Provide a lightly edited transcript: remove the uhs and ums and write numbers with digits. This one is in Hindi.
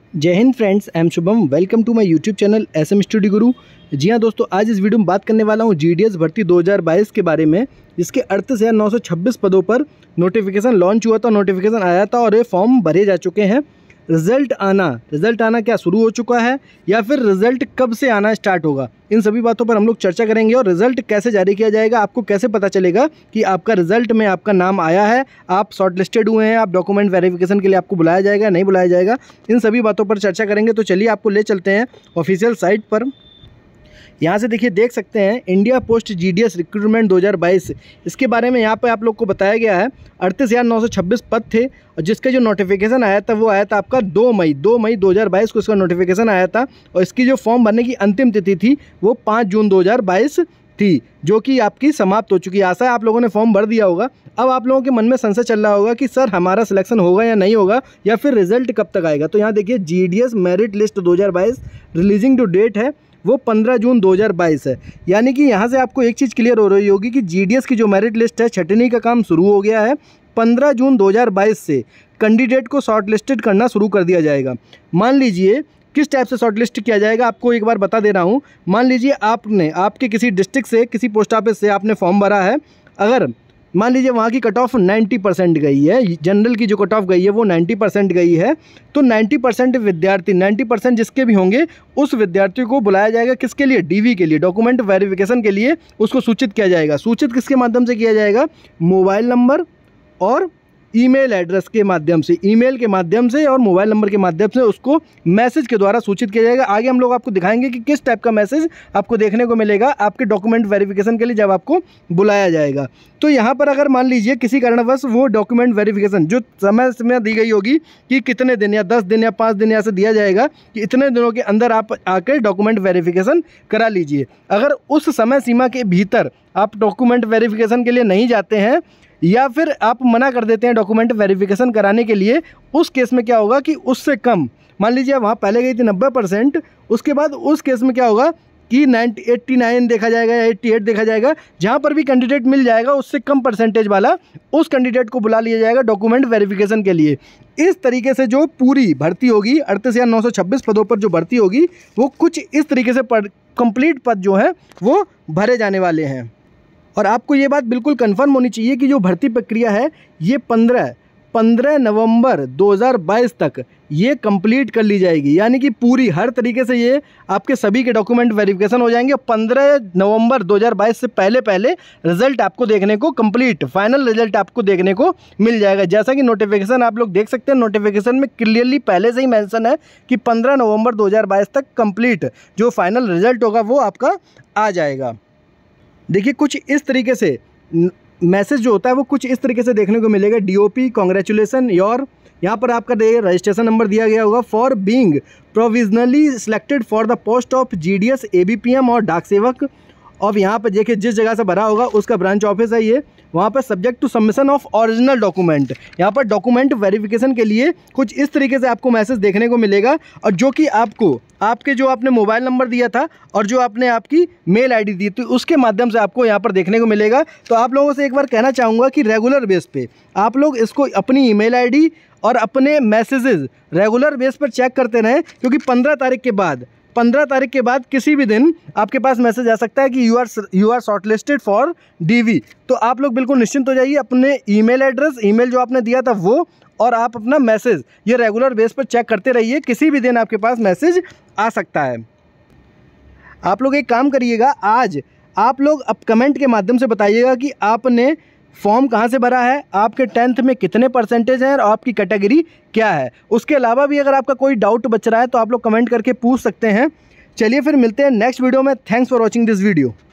जय हिंद friends, I am Shubham. Welcome to my YouTube channel SM study Guru. जी हाँ दोस्तों, आज इस वीडियो में बात करने वाला हूँ GDS भर्ती 2022 के बारे में, जिसके 38,926 पदों पर नोटिफिकेशन लॉन्च हुआ था, नोटिफिकेशन आया था और ये फॉर्म भरे जा चुके हैं। रिज़ल्ट आना क्या शुरू हो चुका है या फिर रिज़ल्ट कब से आना स्टार्ट होगा, इन सभी बातों पर हम लोग चर्चा करेंगे। और रिज़ल्ट कैसे जारी किया जाएगा, आपको कैसे पता चलेगा कि आपका रिज़ल्ट में आपका नाम आया है, आप शॉर्ट लिस्टेड हुए हैं, आप डॉक्यूमेंट वेरिफिकेशन के लिए आपको बुलाया जाएगा नहीं बुलाया जाएगा, इन सभी बातों पर चर्चा करेंगे। तो चलिए आपको ले चलते हैं ऑफिशियल साइट पर। यहाँ से देखिए, देख सकते हैं इंडिया पोस्ट GDS रिक्रूटमेंट 2022, इसके बारे में यहाँ पे आप लोग को बताया गया है। 38,926 पद थे और जिसका जो नोटिफिकेशन आया था वो आया था आपका 2 मई 2022 को इसका नोटिफिकेशन आया था। और इसकी जो फॉर्म भरने की अंतिम तिथि थी वो 5 जून 2022 थी, जो कि आपकी समाप्त हो चुकी है। आशा है आप लोगों ने फॉर्म भर दिया होगा। अब आप लोगों के मन में संशय चल रहा होगा कि सर हमारा सिलेक्शन होगा या नहीं होगा, या फिर रिजल्ट कब तक आएगा। तो यहाँ देखिए, GDS मेरिट लिस्ट 2022 रिलीजिंग जो डेट है वो 15 जून 2022 है। यानी कि यहाँ से आपको एक चीज़ क्लियर हो रही होगी कि GDS की जो मेरिट लिस्ट है, छँटनी का काम शुरू हो गया है। 15 जून 2022 से कैंडिडेट को शॉर्ट लिस्टेड करना शुरू कर दिया जाएगा। मान लीजिए किस टाइप से शॉर्ट लिस्ट किया जाएगा, आपको एक बार बता दे रहा हूँ। मान लीजिए आपके किसी डिस्ट्रिक्ट से, किसी पोस्ट ऑफिस से आपने फॉर्म भरा है। अगर मान लीजिए वहाँ की कट ऑफ 90% गई है, जनरल की जो कट ऑफ गई है वो 90% गई है, तो 90% विद्यार्थी, 90% जिसके भी होंगे उस विद्यार्थी को बुलाया जाएगा। किसके लिए? DV के लिए, डॉक्यूमेंट वेरिफिकेशन के लिए उसको सूचित किया जाएगा। सूचित किसके माध्यम से किया जाएगा? मोबाइल नंबर और ईमेल एड्रेस के माध्यम से, ईमेल के माध्यम से और मोबाइल नंबर के माध्यम से उसको मैसेज के द्वारा सूचित किया जाएगा। आगे हम लोग आपको दिखाएंगे कि किस टाइप का मैसेज आपको देखने को मिलेगा आपके डॉक्यूमेंट वेरिफिकेशन के लिए जब आपको बुलाया जाएगा। तो यहाँ पर अगर मान लीजिए किसी कारणवश वो डॉक्यूमेंट वेरिफिकेशन जो समय दी गई होगी कि कितने दिन या 10 दिन या 5 दिन ऐसे दिया जाएगा कि इतने दिनों के अंदर आप आकर डॉक्यूमेंट वेरिफिकेशन करा लीजिए। अगर उस समय सीमा के भीतर आप डॉक्यूमेंट वेरिफिकेशन के लिए नहीं जाते हैं या फिर आप मना कर देते हैं डॉक्यूमेंट वेरिफिकेशन कराने के लिए, उस केस में क्या होगा कि उससे कम, मान लीजिए वहाँ पहले गई थी 90%, उसके बाद उस केस में क्या होगा कि 89 देखा जाएगा या 88 देखा जाएगा। जहाँ पर भी कैंडिडेट मिल जाएगा उससे कम परसेंटेज वाला उस कैंडिडेट को बुला लिया जाएगा डॉक्यूमेंट वेरिफिकेशन के लिए। इस तरीके से जो पूरी भर्ती होगी, 38,926 पदों पर जो भर्ती होगी वो कुछ इस तरीके से कंप्लीट पद जो हैं वो भरे जाने वाले हैं। और आपको ये बात बिल्कुल कंफर्म होनी चाहिए कि जो भर्ती प्रक्रिया है ये 15 नवंबर 2022 तक ये कंप्लीट कर ली जाएगी। यानी कि पूरी हर तरीके से ये आपके सभी के डॉक्यूमेंट वेरिफिकेशन हो जाएंगे। 15 नवंबर 2022 से पहले रिजल्ट आपको देखने को, कंप्लीट फाइनल रिजल्ट आपको देखने को मिल जाएगा। जैसा कि नोटिफिकेशन आप लोग देख सकते हैं, नोटिफिकेशन में क्लियरली पहले से ही मेंशन है कि 15 नवंबर 2022 तक कंप्लीट जो फाइनल रिजल्ट होगा वो आपका आ जाएगा। देखिए, कुछ इस तरीके से मैसेज जो होता है वो कुछ इस तरीके से देखने को मिलेगा। DOP कॉन्ग्रेचुलेसन योर, यहाँ पर आपका रजिस्ट्रेशन नंबर दिया गया होगा, for being provisionally selected for the post of GDS ABPM और डाक सेवक। और यहाँ पर देखिए जिस जगह से भरा होगा उसका ब्रांच ऑफिस है ये। वहाँ पर subject to submission of original document, यहाँ पर डॉक्यूमेंट वेरिफिकेशन के लिए कुछ इस तरीके से आपको मैसेज देखने को मिलेगा। और जो कि आपको आपके जो आपने मोबाइल नंबर दिया था और जो आपने आपकी मेल ID दी थी उसके माध्यम से आपको यहाँ पर देखने को मिलेगा। तो आप लोगों से एक बार कहना चाहूँगा कि रेगुलर बेस पे आप लोग इसको अपनी ईमेल ID और अपने मैसेजेस रेगुलर बेस पर चेक करते रहें, क्योंकि 15 तारीख के बाद किसी भी दिन आपके पास मैसेज आ सकता है कि you are shortlisted for DV। तो आप लोग बिल्कुल निश्चिंत हो जाइए, अपने ईमेल एड्रेस, ईमेल जो आपने दिया था वो, और आप अपना मैसेज ये रेगुलर बेस पर चेक करते रहिए। किसी भी दिन आपके पास मैसेज आ सकता है। आप लोग एक काम करिएगा, आज आप लोग अब कमेंट के माध्यम से बताइएगा कि आपने फॉर्म कहाँ से भरा है, आपके 10th में कितने परसेंटेज हैं और आपकी कैटेगरी क्या है। उसके अलावा भी अगर आपका कोई डाउट बच रहा है तो आप लोग कमेंट करके पूछ सकते हैं। चलिए फिर मिलते हैं नेक्स्ट वीडियो में। Thanks for watching this video.